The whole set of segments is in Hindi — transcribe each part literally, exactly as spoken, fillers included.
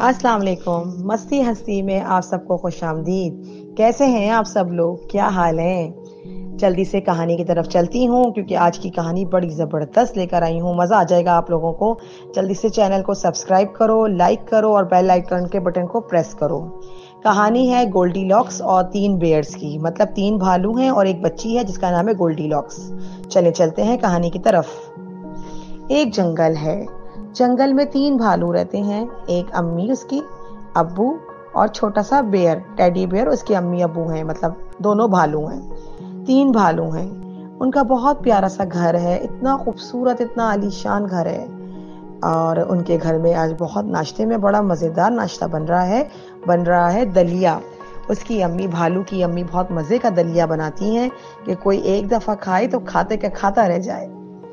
अस्सलाम वालेकुम। मस्ती हस्ती में आप सबको खुशामदीद। कैसे हैं आप सब लोग, क्या हाल है? जल्दी से कहानी की तरफ चलती हूँ क्योंकि आज की कहानी बड़ी ज़बरदस्त लेकर आई हूँ। मज़ा आ जाएगा आप लोगों को। जल्दी से चैनल को सब्सक्राइब करो, लाइक करो और बेल आइकन के बटन को प्रेस करो। कहानी है गोल्डीलॉक्स और तीन बेयर्स की, मतलब तीन भालू हैं और एक बच्ची है जिसका नाम है गोल्डीलॉक्स। चले चलते हैं कहानी की तरफ। एक जंगल है। जंगल में तीन भालू रहते हैं। एक अम्मी, उसकी अब्बू और छोटा सा बेयर, टेडी बेयर उसकी अम्मी अब्बू हैं, मतलब दोनों भालू हैं। तीन भालू हैं। उनका बहुत प्यारा सा घर है, इतना खूबसूरत, इतना आलीशान घर है। और उनके घर में आज बहुत नाश्ते में बड़ा मज़ेदार नाश्ता बन रहा है बन रहा है दलिया। उसकी अम्मी, भालू की अम्मी बहुत मज़े का दलिया बनाती हैं कि कोई एक दफ़ा खाए तो खाते का खाता रह जाए।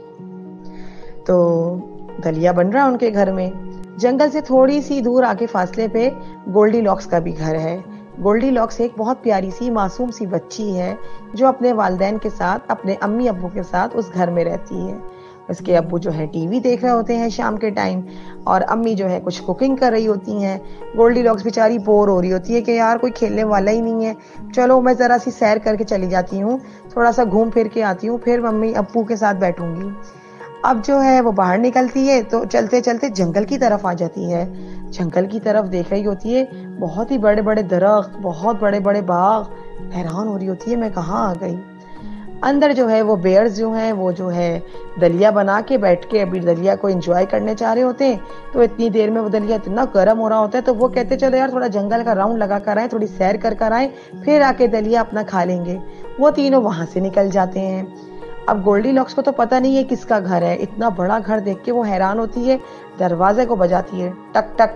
तो दलिया बन रहा है उनके घर में। जंगल से थोड़ी सी दूर आके फासले पे गोल्डीलॉक्स का भी घर है। गोल्डीलॉक्स एक बहुत प्यारी सी मासूम सी बच्ची है जो अपने वालिदैन के साथ, अपने अम्मी अब्बू के साथ उस घर में रहती है। उसके अब्बू जो है टीवी देख रहे होते हैं शाम के टाइम और अम्मी जो है कुछ कुकिंग कर रही होती हैं। गोल्डीलॉक्स बेचारी बोर हो रही होती है कि यार कोई खेलने वाला ही नहीं है, चलो मैं ज़रा सी सैर करके चली जाती हूँ, थोड़ा सा घूम फिर के आती हूँ, फिर मम्मी अब्बू के साथ बैठूंगी। अब जो है वो बाहर निकलती है तो चलते चलते जंगल की तरफ आ जाती है। जंगल की तरफ देख रही होती है, बहुत ही बड़े बड़े दरख्त, बहुत बड़े बड़े बाग। हैरान हो रही होती है मैं कहाँ आ गई। अंदर जो है वो बेयर्स जो हैं वो जो है दलिया बना के बैठ के अभी दलिया को एंजॉय करने चाह रहे होते हैं। तो इतनी देर में वो दलिया इतना गर्म हो रहा होता है तो वो कहते चलो यार थोड़ा जंगल का राउंड लगा कर आए, थोड़ी सैर कर कर आए, फिर आके दलिया अपना खा लेंगे। वो तीनों वहां से निकल जाते हैं। अब गोल्डीलॉक्स को तो पता नहीं है किसका घर है। इतना बड़ा घर देख के वो हैरान होती है, दरवाजे को बजाती है, टक टक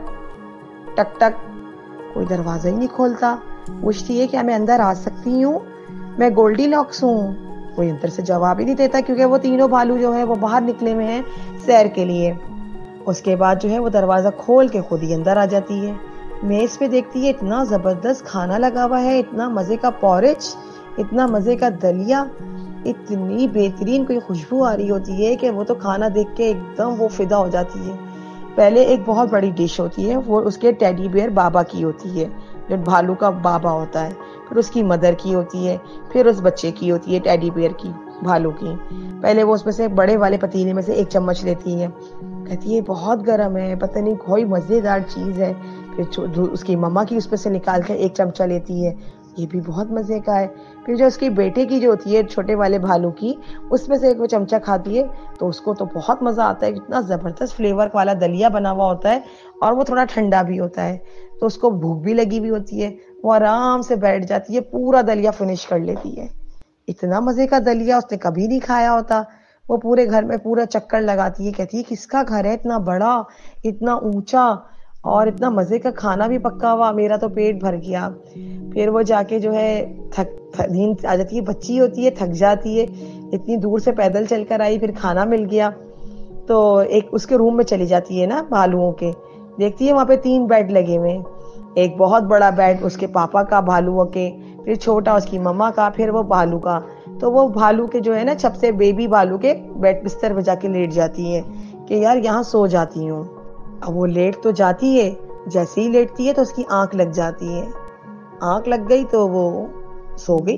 टक टक। कोई दरवाजा ही नहीं खोलता। पूछती है क्या मैं अंदर आ सकती हूँ, मैं गोल्डीलॉक्स हूँ? कोई अंदर से जवाब ही नहीं देता क्योंकि वो तीनों भालू जो है वो बाहर निकले हुए हैं सैर के लिए। उसके बाद जो है वो दरवाजा खोल के खुद ही अंदर आ जाती है। मेज पे देखती है इतना जबरदस्त खाना लगा हुआ है, इतना मजे का पॉरेज, इतना मजे का दलिया, इतनी बेहतरीन कोई खुशबू आ रही होती है कि वो तो खाना देख के एकदम वो फिदा हो जाती है। पहले एक बहुत बड़ी डिश होती है, वो उसके टेडी बेयर बाबा की होती है, जो भालू का बाबा होता है। फिर उसकी मदर की होती है, फिर उस बच्चे की होती है टेडी बेयर की, भालू की। पहले वो उसमें से बड़े वाले पतीले में से एक चम्मच लेती है, कहती है बहुत गर्म है, पता नहीं कोई मजेदार चीज है। फिर उसकी मम्मा की उसमें से निकाल कर एक चमचा लेती है, ये भी बहुत मजे का है। फिर जो उसकी बेटे की जो होती है छोटे वाले भालू की, उसमें से एक वो चमचा खाती है तो उसको तो बहुत मजा आता है। इतना जबरदस्त फ्लेवर वाला दलिया बना हुआ होता है और वो थोड़ा ठंडा भी होता है, तो उसको भूख भी लगी हुई होती है। वो आराम से बैठ जाती है, पूरा दलिया फिनिश कर लेती है। इतना मजे का दलिया उसने कभी नहीं खाया होता। वो पूरे घर में पूरा चक्कर लगाती है, कहती है किसका घर है इतना बड़ा, इतना ऊंचा और इतना मजे का खाना भी पक्का हुआ, मेरा तो पेट भर गया। फिर वो जाके जो है थक, थक नींद आ जाती है, बच्ची होती है, थक जाती है, इतनी दूर से पैदल चलकर आई, फिर खाना मिल गया तो एक उसके रूम में चली जाती है ना भालुओं के। देखती है वहां पे तीन बेड लगे हुए, एक बहुत बड़ा बेड उसके पापा का भालुओं के, फिर छोटा उसकी मम्मा का, फिर वो भालू का। तो वो भालू के जो है ना सबसे बेबी भालू के बेड बिस्तर पे जाके लेट जाती है कि यार यहाँ सो जाती हूँ। अब वो लेट तो जाती है, जैसे ही लेटती है तो उसकी आंख लग जाती है, आंख लग गई तो वो सो गई।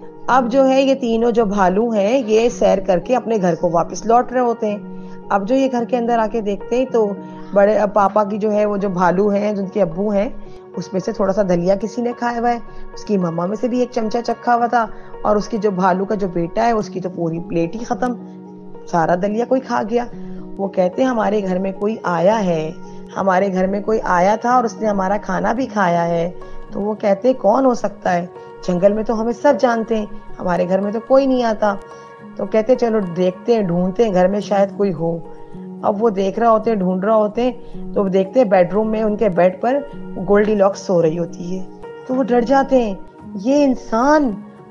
अब जो है ये तीनों जो भालू हैं ये सैर करके अपने घर को वापस लौट रहे होते हैं। अब जो ये घर के अंदर आके देखते हैं तो बड़े पापा की जो है वो जो भालू हैं, जिनके अब्बू हैं, उसमें से थोड़ा सा दलिया किसी ने खाया हुआ है, उसकी मम्मा में से भी एक चमचा चखा हुआ था और उसकी जो भालू का जो बेटा है उसकी तो पूरी प्लेट ही खत्म, सारा दलिया कोई खा गया। वो कहते हैं हमारे घर में कोई आया है, हमारे घर में कोई आया था और उसने हमारा खाना भी खाया है। तो वो कहते हैं कौन हो सकता है, जंगल में तो हमें सब जानते हैं, हमारे घर में तो कोई नहीं आता। तो कहते चलो देखते हैं, ढूंढते हैं घर में शायद कोई हो। अब वो देख रहा होते हैं, ढूंढ रहा होते हैं, तो देखते हैं बेडरूम में उनके बेड पर गोल्डीलॉक्स सो रही होती है। तो वो डर जाते हैं, ये इंसान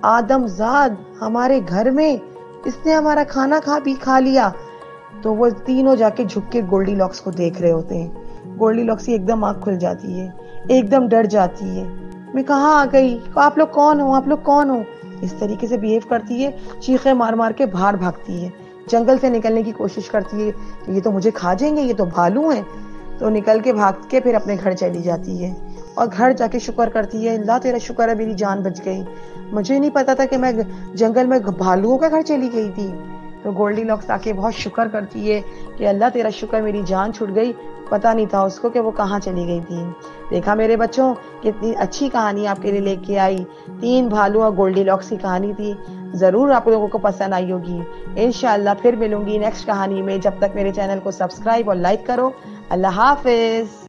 आदमजाद हमारे घर में, इसने हमारा खाना खा भी खा लिया। तो वो तीनों जाके झुक के गोल्डीलॉक्स को देख रहे होते हैं। गोल्डीलॉक्स की एकदम आंख खुल जाती है, एकदम डर जाती है, मैं कहाँ आ गई, आप लोग कौन हो, आप लोग कौन हो, इस तरीके से बिहेव करती है। चीखे मार मार के बाहर भागती है, जंगल से निकलने की कोशिश करती है कि ये तो मुझे खा जाएंगे, ये तो भालू हैं। तो निकल के भाग के फिर अपने घर चली जाती है और घर जाके शुक्र करती है, अल्लाह तेरा शुक्र है मेरी जान बच गई, मुझे नहीं पता था कि मैं जंगल में भालुओं के घर चली गई थी। तो गोल्डीलॉक्स आके बहुत शुक्र करती है कि अल्लाह तेरा शुक्र मेरी जान छूट गई, पता नहीं था उसको कि वो कहाँ चली गई थी। देखा मेरे बच्चों, कितनी अच्छी कहानी आपके लिए लेके आई। तीन भालू और गोल्डीलॉक्स की कहानी थी, ज़रूर आप लोगों को पसंद आई होगी। इंशाअल्लाह फिर मिलूंगी नेक्स्ट कहानी में। जब तक मेरे चैनल को सब्सक्राइब और लाइक करो। अल्लाह हाफिज़।